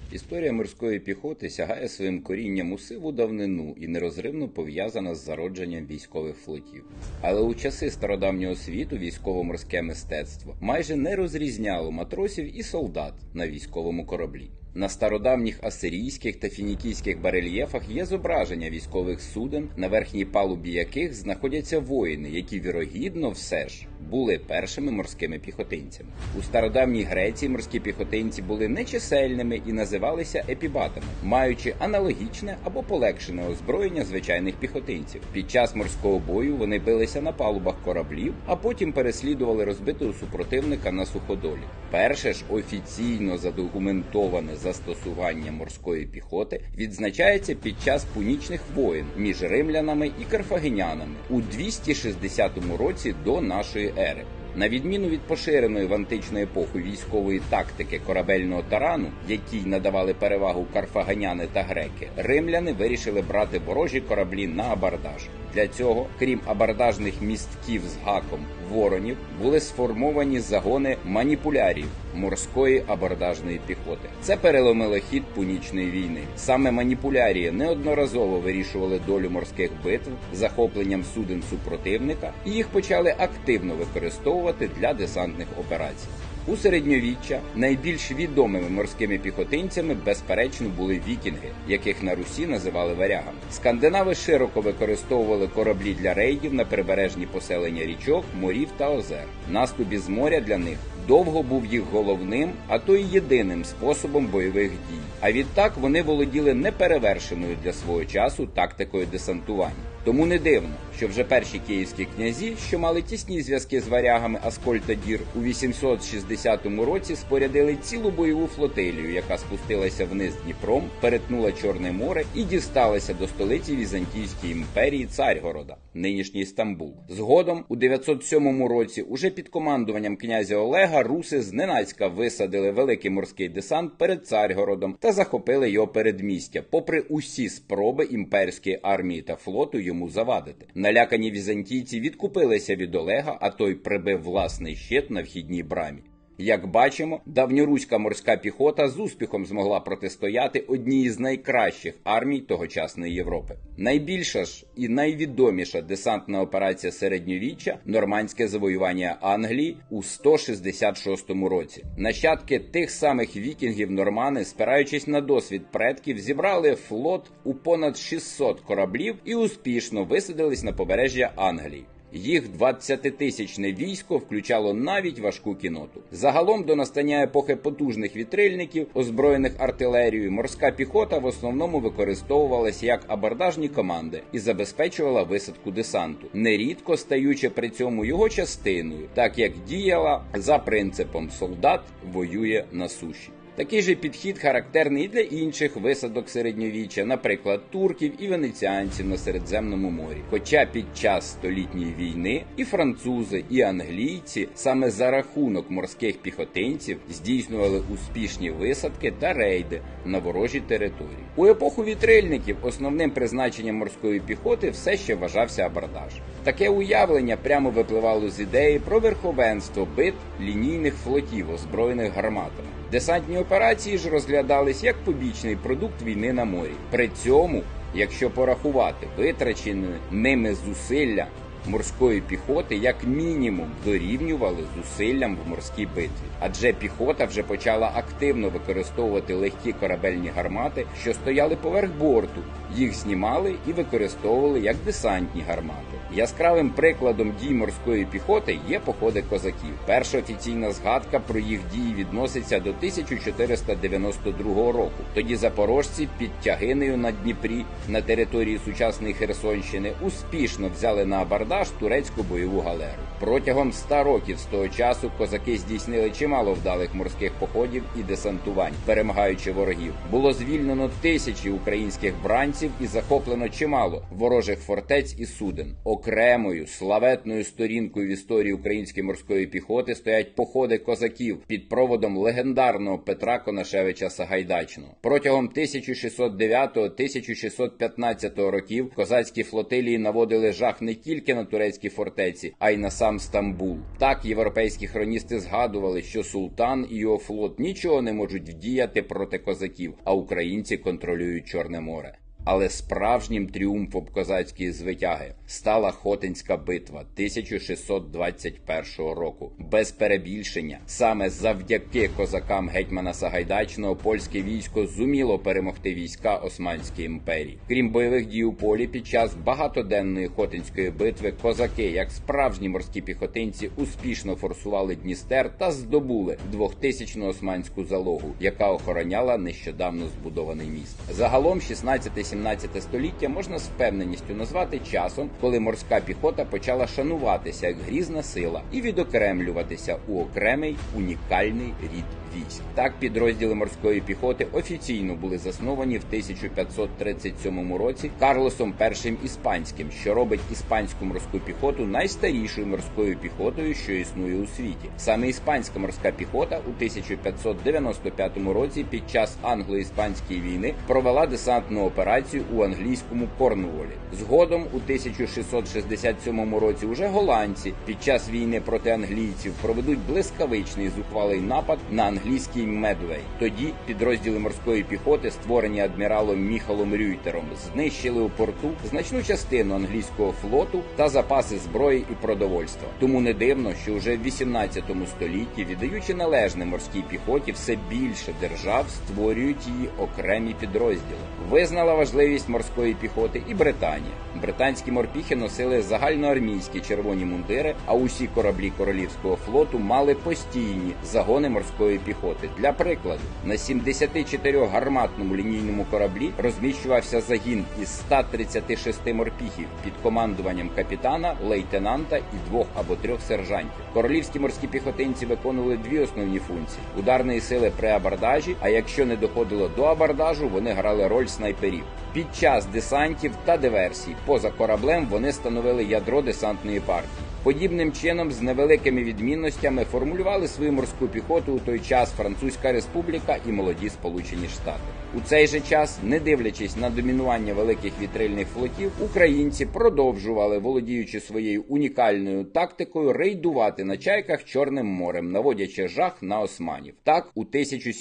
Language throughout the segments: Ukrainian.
Історія морської піхоти сягає своїм корінням у сиву давнину і нерозривно пов'язана з зародженням військових флотів. Але у часи стародавнього світу військово-морське мистецтво майже не розрізняло матросів і солдат на військовому кораблі. На стародавніх асирійських та фінікійських барельєфах є зображення військових суден, на верхній палубі яких знаходяться воїни, які вірогідно все ж були першими морськими піхотинцями. У стародавній Греції морські піхотинці були нечисельними і називалися епібатами, маючи аналогічне або полегшене озброєння звичайних піхотинців. Під час морського бою вони билися на палубах кораблів, а потім переслідували розбитого супротивника на суходолі. Перше ж офіційно задокументоване застосування морської піхоти відзначається під час пунічних воєн між римлянами і карфагенянами у 260 році до нашої ери. На відміну від поширеної в античну епоху військової тактики корабельного тарану, якій надавали перевагу карфагеняни та греки, римляни вирішили брати ворожі кораблі на абордаж. Для цього, крім абордажних містків з гаком воронів, були сформовані загони маніпулярів морської абордажної піхоти. Це переломило хід пунічної війни. Саме маніпулярії неодноразово вирішували долю морських битв захопленням суден супротивника, і їх почали активно використовувати для десантних операцій. У середньовіччя найбільш відомими морськими піхотинцями, безперечно, були вікінги, яких на Русі називали варягами. Скандинави широко використовували кораблі для рейдів на прибережні поселення річок, морів та озер. Наступ із моря для них довго був їх головним, а то й єдиним способом бойових дій. А відтак вони володіли неперевершеною для свого часу тактикою десантування. Тому не дивно, що вже перші київські князі, що мали тісні зв'язки з варягами Аскольд та Дір, у 860 році спорядили цілу бойову флотилію, яка спустилася вниз Дніпром, перетнула Чорне море і дісталася до столиці Візантійської імперії Царьгорода, нинішній Стамбул. Згодом, у 907 році, уже під командуванням князя Олега, руси зненацька висадили великий морський десант перед Царьгородом та захопили його передмістя, попри усі спроби імперської армії та флоту йому завадити. Налякані візантійці відкупилися від Олега, а той прибив власний щит на вхідній брамі. Як бачимо, давньоруська морська піхота з успіхом змогла протистояти одній із найкращих армій тогочасної Європи. Найбільша ж і найвідоміша десантна операція середньовіччя – нормандське завоювання Англії у 166 році. Нащадки тих самих вікінгів-нормани, спираючись на досвід предків, зібрали флот у понад 600 кораблів і успішно висадились на побережжя Англії. Їх 20-тисячне військо включало навіть важку кінноту. Загалом до настання епохи потужних вітрильників, озброєних артилерією, морська піхота в основному використовувалася як абордажні команди і забезпечувала висадку десанту, нерідко стаючи при цьому його частиною, так як діяла за принципом «солдат воює на суші». Такий же підхід характерний і для інших висадок середньовіччя, наприклад, турків і венеціанців на Середземному морі. Хоча під час Столітньої війни і французи, і англійці саме за рахунок морських піхотинців здійснювали успішні висадки та рейди на ворожі території. У епоху вітрильників основним призначенням морської піхоти все ще вважався абордаж. Таке уявлення прямо випливало з ідеї про верховенство битв лінійних флотів, озброєних гарматами. Десантні операції ж розглядались як побічний продукт війни на морі. При цьому, якщо порахувати витрачені ними зусилля морської піхоти, як мінімум дорівнювали зусиллям в морській битві. Адже піхота вже почала активно використовувати легкі корабельні гармати, що стояли поверх борту. Їх знімали і використовували як десантні гармати. Яскравим прикладом дій морської піхоти є походи козаків. Перша офіційна згадка про їх дії відноситься до 1492 року. Тоді запорожці під Тягинею на Дніпрі, на території сучасної Херсонщини, успішно взяли на абордаж турецьку бойову галеру. Протягом 100 років з того часу козаки здійснили чимало вдалих морських походів і десантувань, перемагаючи ворогів. Було звільнено тисячі українських бранців і захоплено чимало ворожих фортець і суден. Окремою славетною сторінкою в історії української морської піхоти стоять походи козаків під проводом легендарного Петра Конашевича Сагайдачного. Протягом 1609-1615 років козацькі флотилії наводили жах не тільки на турецькі фортеці, а й на сам Стамбул. Так європейські хроністи згадували, що султан і його флот нічого не можуть вдіяти проти козаків, а українці контролюють Чорне море. Але справжнім тріумфом козацької звитяги стала Хотинська битва 1621 року. Без перебільшення, саме завдяки козакам гетьмана Сагайдачного польське військо зуміло перемогти війська Османської імперії. Крім бойових дій у полі, під час багатоденної Хотинської битви козаки, як справжні морські піхотинці, успішно форсували Дністер та здобули 2000-ту османську залогу, яка охороняла нещодавно збудований міст. Загалом 16-17 століття можна з впевненістю назвати часом, коли морська піхота почала шануватися як грізна сила і відокремлюватися у окремий унікальний рід військ. Так, підрозділи морської піхоти офіційно були засновані в 1537 році Карлосом І Іспанським, що робить іспанську морську піхоту найстарішою морською піхотою, що існує у світі. Саме іспанська морська піхота у 1595 році під час англо-іспанської війни провела десантну операцію у англійському Корнуолі. Згодом у 1667 році уже голландці під час війни проти англійців проведуть блискавичний зухвалий напад на англійський Медвей. Тоді підрозділи морської піхоти, створені адміралом Міхалом Рюйтером, знищили у порту значну частину англійського флоту та запаси зброї і продовольства. Тому не дивно, що уже в 18 столітті, віддаючи належне морській піхоті, все більше держав створюють її окремі підрозділи. Визнала важливість морської піхоти і Британія. Британські морпіхи носили загальноармійські червоні мундири, а усі кораблі Королівського флоту мали постійні загони морської піхоти. Для прикладу, на 74-гарматному лінійному кораблі розміщувався загін із 136 морпіхів під командуванням капітана, лейтенанта і 2 або 3 сержантів. Королівські морські піхотинці виконували дві основні функції – ударної сили при абордажі, а якщо не доходило до абордажу, вони грали роль снайперів. Під час десантів та диверсій поза кораблем вони становили ядро десантної партії. Подібним чином, з невеликими відмінностями, формулювали свою морську піхоту у той час Французька Республіка і молоді Сполучені Штати. У цей же час, не дивлячись на домінування великих вітрильних флотів, українці продовжували, володіючи своєю унікальною тактикою, рейдувати на чайках Чорним морем, наводячи жах на османів. Так, у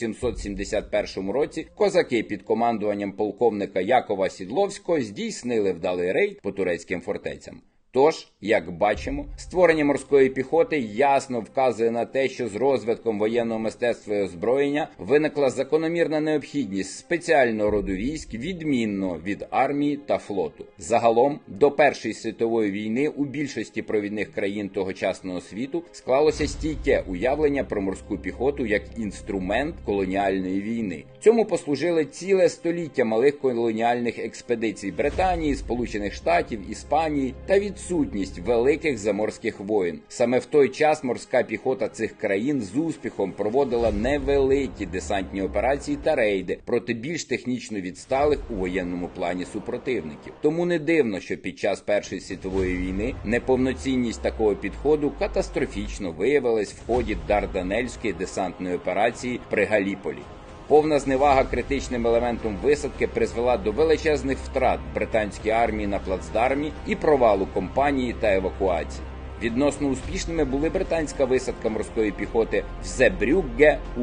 1771 році козаки під командуванням полковника Якова Сідловського здійснили вдалий рейд по турецьким фортецям. Тож, як бачимо, створення морської піхоти ясно вказує на те, що з розвитком воєнного мистецтва і озброєння виникла закономірна необхідність спеціального роду військ, відмінно від армії та флоту. Загалом, до Першої світової війни у більшості провідних країн тогочасного світу склалося стійке уявлення про морську піхоту як інструмент колоніальної війни. Цьому послужили ціле століття малих колоніальних експедицій Британії, Сполучених Штатів, Іспанії та відсутність великих заморських воєн. Саме в той час морська піхота цих країн з успіхом проводила невеликі десантні операції та рейди проти більш технічно відсталих у воєнному плані супротивників. Тому не дивно, що під час Першої світової війни неповноцінність такого підходу катастрофічно виявилась в ході Дарданельської десантної операції при Галіполі. Повна зневага критичним елементом висадки призвела до величезних втрат британської армії на плацдармі і провалу кампанії та евакуації. Відносно успішними були британська висадка морської піхоти в Зебрюгге у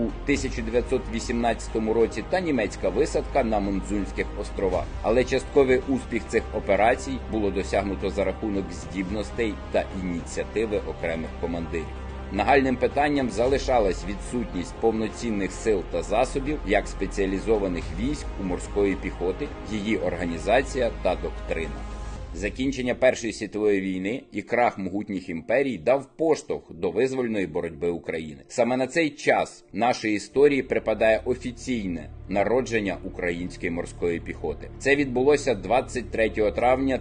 1918 році та німецька висадка на Монзунських островах. Але частковий успіх цих операцій було досягнуто за рахунок здібностей та ініціативи окремих командирів. Нагальним питанням залишалась відсутність повноцінних сил та засобів як спеціалізованих військ у морської піхоти, її організація та доктрина. Закінчення Першої світової війни і крах могутніх імперій дав поштовх до визвольної боротьби України. Саме на цей час нашої історії припадає офіційне народження української морської піхоти. Це відбулося 23 травня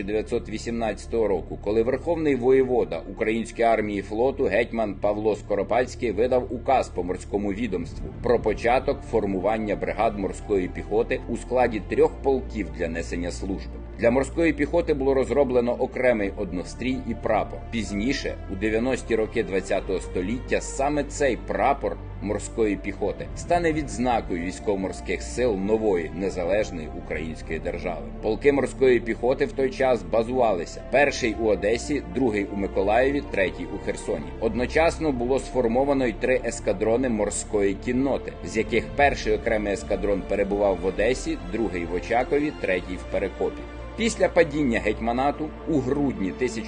1918 року, коли Верховний воєвода Української армії і флоту гетьман Павло Скоропадський видав указ по морському відомству про початок формування бригад морської піхоти у складі 3 полків для несення служби. Для морської піхоти було розроблено окремий однострій і прапор. Пізніше, у 90-ті роки ХХ століття, саме цей прапор морської піхоти стане відзнакою військово-морських сил нової незалежної української держави. Полки морської піхоти в той час базувалися: перший у Одесі, другий у Миколаєві, третій у Херсоні. Одночасно було сформовано й 3 ескадрони морської кінноти, з яких перший окремий ескадрон перебував в Одесі, другий в Очакові, третій в Перекопі. Після падіння гетьманату у грудні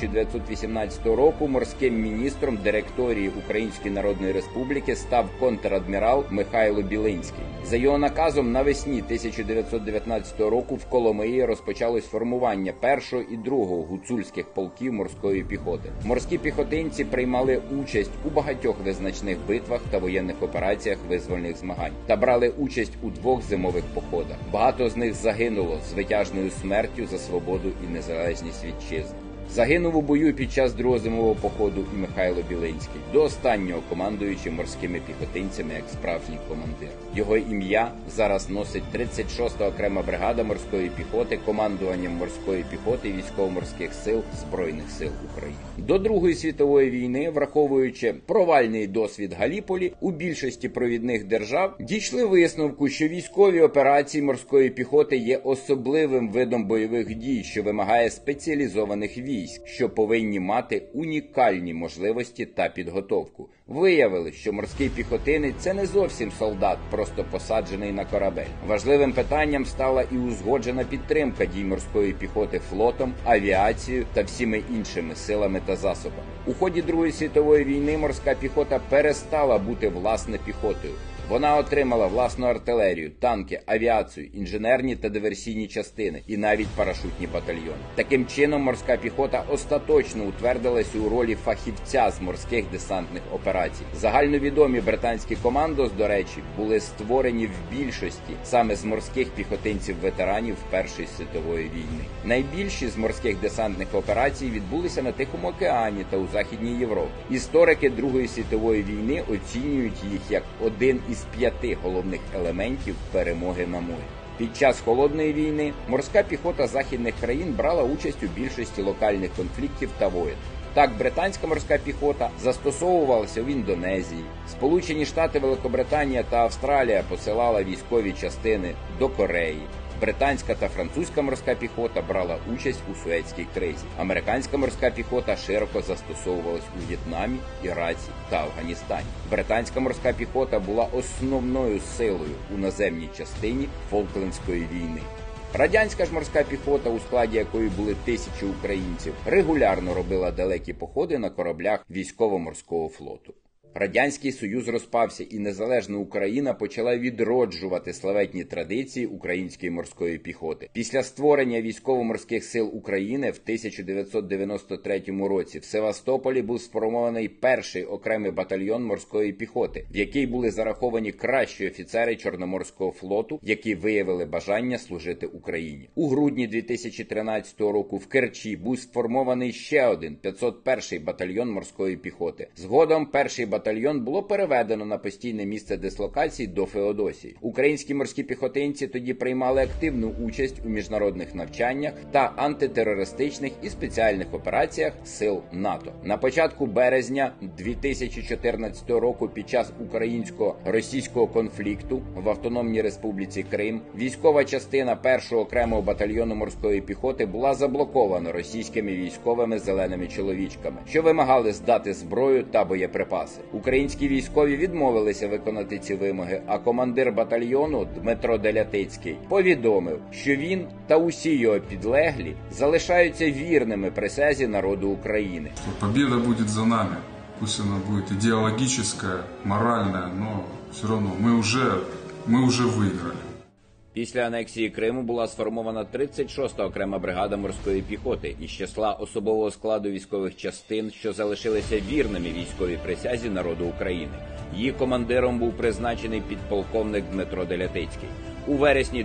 1918 року морським міністром директорії Української Народної Республіки став контр-адмірал Михайло Білинський. За його наказом навесні 1919 року в Коломиї розпочалось формування 1-го і 2-го гуцульських полків морської піхоти. Морські піхотинці приймали участь у багатьох визначних битвах та воєнних операціях визвольних змагань та брали участь у 2 зимових походах. Багато з них загинуло звитяжною смертю за свободу і незалежність вітчизни. Загинув у бою під час 2-го зимового походу і Михайло Білинський, до останнього командуючи морськими піхотинцями як справжній командир. Його ім'я зараз носить 36-та окрема бригада морської піхоти командуванням морської піхоти військово-морських сил Збройних сил України. До Другої світової війни, враховуючи провальний досвід Галіполі, у більшості провідних держав дійшли висновку, що військові операції морської піхоти є особливим видом бойових дій, що вимагає спеціалізованих військ, що повинні мати унікальні можливості та підготовку. Виявили, що морський піхотинець – це не зовсім солдат, просто посаджений на корабель. Важливим питанням стала і узгоджена підтримка дій морської піхоти флотом, авіацією та всіми іншими силами та засобами. У ході Другої світової війни морська піхота перестала бути власне піхотою. Вона отримала власну артилерію, танки, авіацію, інженерні та диверсійні частини і навіть парашутні батальйони. Таким чином, морська піхота остаточно утвердилася у ролі фахівця з морських десантних операцій. Загальновідомі британські командос, до речі, були створені в більшості саме з морських піхотинців-ветеранів Першої світової війни. Найбільші з морських десантних операцій відбулися на Тихому океані та у Західній Європі. Історики Другої світової війни оцінюють їх як один із 5 головних елементів перемоги на морі. Під час Холодної війни морська піхота західних країн брала участь у більшості локальних конфліктів та воєн. Так, британська морська піхота застосовувалася в Індонезії. Сполучені Штати, Великобританія та Австралія посилала військові частини до Кореї. Британська та французька морська піхота брала участь у Суецькій кризі. Американська морська піхота широко застосовувалась у В'єтнамі, Іраці та Афганістані. Британська морська піхота була основною силою у наземній частині Фолклендської війни. Радянська ж морська піхота, у складі якої були тисячі українців, регулярно робила далекі походи на кораблях військово-морського флоту. Радянський Союз розпався, і незалежна Україна почала відроджувати славетні традиції української морської піхоти. Після створення військово-морських сил України в 1993 році в Севастополі був сформований перший окремий батальйон морської піхоти, в який були зараховані кращі офіцери Чорноморського флоту, які виявили бажання служити Україні. У грудні 2013 року в Керчі був сформований ще один 501-й батальйон морської піхоти. Згодом перший батальйон було переведено на постійне місце дислокації до Феодосії. Українські морські піхотинці тоді приймали активну участь у міжнародних навчаннях та антитерористичних і спеціальних операціях сил НАТО. На початку березня 2014 року під час українсько-російського конфлікту в Автономній Республіці Крим військова частина 1-го окремого батальйону морської піхоти була заблокована російськими військовими зеленими чоловічками, що вимагали здати зброю та боєприпаси. Українські військові відмовилися виконати ці вимоги, а командир батальйону Дмитро Делятицький повідомив, що він та усі його підлеглі залишаються вірними присязі народу України. Победа буде за нами. Пусть вона буде ідеологічна, моральна, але все одно ми вже виграли. Після анексії Криму була сформована 36-та окрема бригада морської піхоти із числа особового складу військових частин, що залишилися вірними військовій присязі народу України. Її командиром був призначений підполковник Дмитро Делятицький. У вересні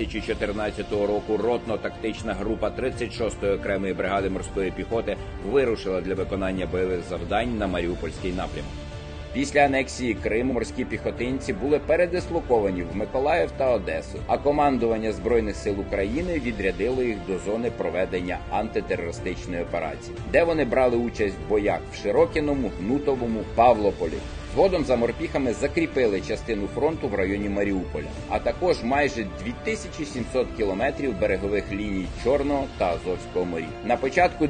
2014 року ротно-тактична група 36-ї окремої бригади морської піхоти вирушила для виконання бойових завдань на Маріупольський напрямок. Після анексії Криму морські піхотинці були передислоковані в Миколаїв та Одесу, а командування Збройних сил України відрядило їх до зони проведення антитерористичної операції, де вони брали участь в боях в Широкіному, Гнутовому, Павлополі. Згодом за морпіхами закріпили частину фронту в районі Маріуполя, а також майже 2700 кілометрів берегових ліній Чорного та Азовського морів. На початку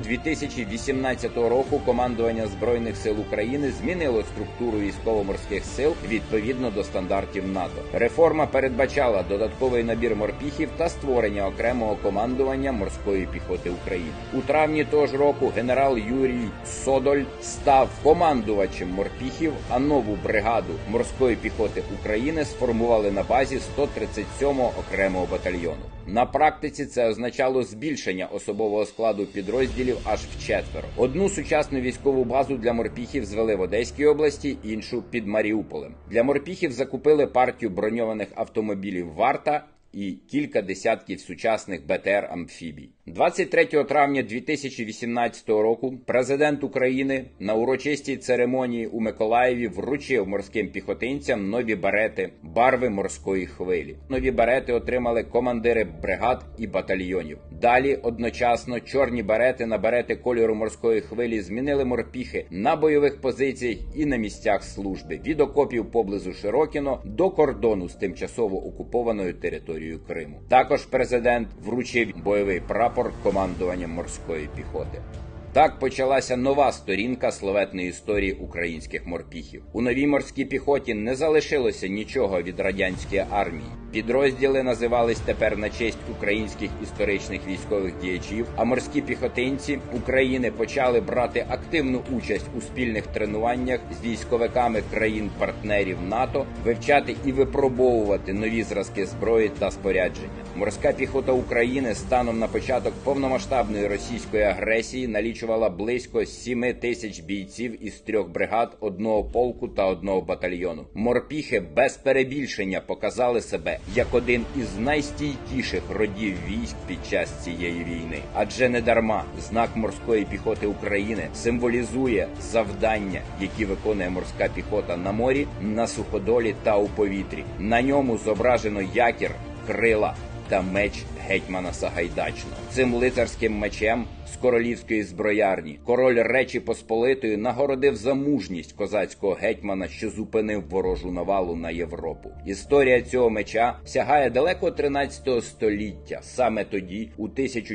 2018 року командування Збройних сил України змінило структуру військово-морських сил відповідно до стандартів НАТО. Реформа передбачала додатковий набір морпіхів та створення окремого командування морської піхоти України. У травні того ж року генерал Юрій Содоль став командувачем морпіхів, а нову бригаду морської піхоти України сформували на базі 137-го окремого батальйону. На практиці це означало збільшення особового складу підрозділів аж вчетверо. Одну сучасну військову базу для морпіхів звели в Одеській області, іншу під Маріуполем. Для морпіхів закупили партію броньованих автомобілів «Варта» і кілька десятків сучасних БТР-амфібій. 23 травня 2018 року президент України на урочистій церемонії у Миколаєві вручив морським піхотинцям нові берети барви морської хвилі. Нові берети отримали командири бригад і батальйонів. Далі одночасно чорні берети на берети кольору морської хвилі змінили морпіхи на бойових позиціях і на місцях служби від окопів поблизу Широкіно до кордону з тимчасово окупованою територією Криму. Також президент вручив бойовий прапор командуванням морської піхоти. Так почалася нова сторінка славетної історії українських морпіхів. У новій морській піхоті не залишилося нічого від радянської армії. Підрозділи називались тепер на честь українських історичних військових діячів, а морські піхотинці України почали брати активну участь у спільних тренуваннях з військовиками країн-партнерів НАТО, вивчати і випробовувати нові зразки зброї та спорядження. Морська піхота України станом на початок повномасштабної російської агресії налічувала близько 7 тисяч бійців із 3 бригад, 1 полку та 1 батальйону. Морпіхи без перебільшення показали себе як один із найстійкіших родів військ під час цієї війни. Адже не дарма знак морської піхоти України символізує завдання, які виконує морська піхота на морі, на суходолі та у повітрі. На ньому зображено якір, крила та меч гетьмана Сагайдачного. Цим лицарським мечем з королівської зброярні король Речі Посполитої нагородив за мужність козацького гетьмана, що зупинив ворожу навалу на Європу. Історія цього меча сягає далеко 13 століття. Саме тоді, у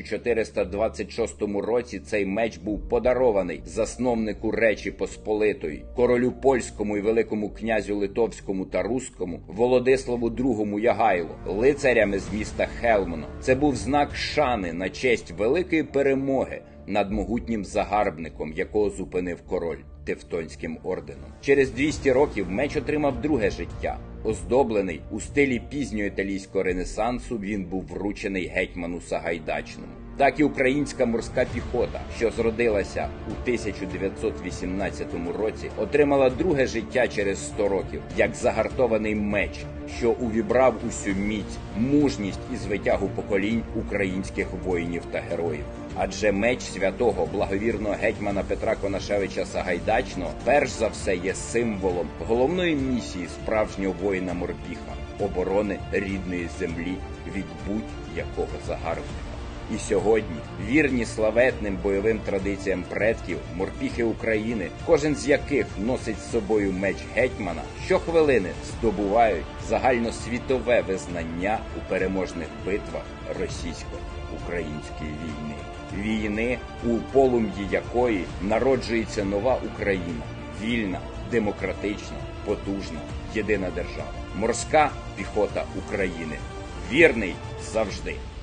1426 році, цей меч був подарований засновнику Речі Посполитої, королю польському і великому князю литовському та руському Володиславу II Ягайло, лицарями з міста Хелмно. Це був знак шани на честь великої перемоги над могутнім загарбником, якого зупинив король Тевтонським орденом. Через 200 років меч отримав друге життя. Оздоблений у стилі пізньої італійського ренесансу, він був вручений гетьману Сагайдачному. Так і українська морська піхота, що зродилася у 1918 році, отримала друге життя через 100 років, як загартований меч, що увібрав усю міць, мужність і звитягу поколінь українських воїнів та героїв. Адже меч святого благовірного гетьмана Петра Конашевича Сагайдачного перш за все є символом головної місії справжнього воїна-морпіха – оборони рідної землі від будь-якого загарбника. І сьогодні, вірні славетним бойовим традиціям предків, морпіхи України, кожен з яких носить з собою меч гетьмана, щохвилини здобувають загальносвітове визнання у переможних битвах російсько-української війни. Війни, у полум'ї якої народжується нова Україна – вільна, демократична, потужна, єдина держава. Морська піхота України. Вірний завжди.